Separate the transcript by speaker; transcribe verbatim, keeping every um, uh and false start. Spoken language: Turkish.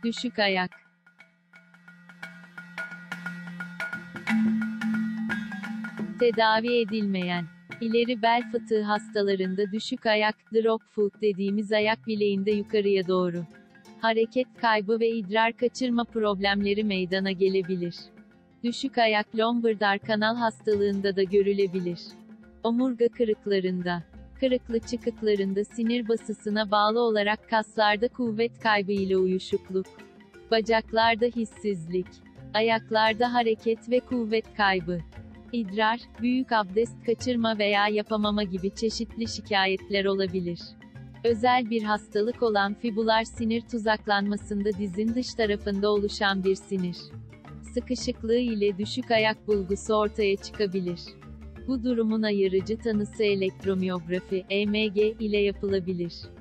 Speaker 1: Düşük ayak. Tedavi edilmeyen. İleri bel fıtığı hastalarında düşük ayak, drop foot dediğimiz ayak bileğinde yukarıya doğru hareket kaybı ve idrar kaçırma problemleri meydana gelebilir. Düşük ayak lombar kanal hastalığında da görülebilir. Omurga kırıklarında, kırıklı çıkıklarında sinir basısına bağlı olarak kaslarda kuvvet kaybı ile uyuşukluk, bacaklarda hissizlik, ayaklarda hareket ve kuvvet kaybı, idrar, büyük abdest kaçırma veya yapamama gibi çeşitli şikayetler olabilir. Özel bir hastalık olan fibular sinir tuzaklanmasında dizin dış tarafında oluşan bir sinir sıkışıklığı ile düşük ayak bulgusu ortaya çıkabilir. Bu durumun ayırıcı tanısı elektromiyografi, E M G ile yapılabilir.